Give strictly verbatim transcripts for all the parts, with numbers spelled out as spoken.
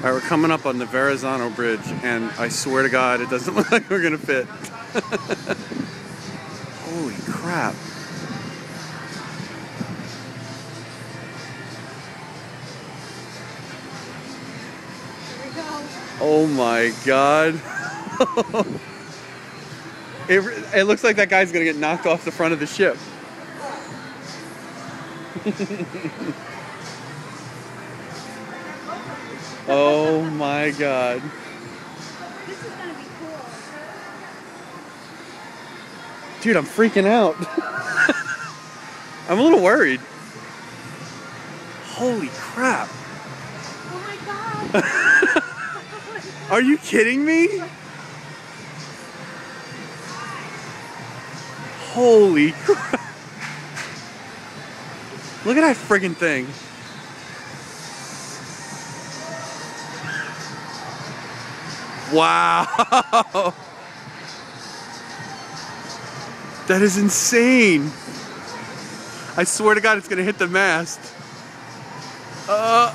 Alright, we're coming up on the Verrazzano bridge, and I swear to God, it doesn't look like we're gonna fit. Holy crap. Here we go. Oh my God. it, it looks like that guy's gonna get knocked off the front of the ship. Oh my God. This is gonna be cool. Dude, I'm freaking out. I'm a little worried. Holy crap. Oh my God. Are you kidding me? Holy crap. Look at that friggin' thing. Wow. That is insane. I swear to God, it's gonna hit the mast. Uh,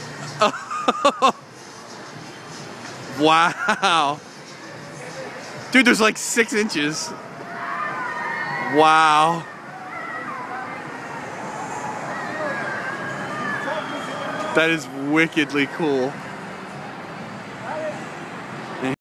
wow. Dude, there's like six inches. Wow. That is wickedly cool.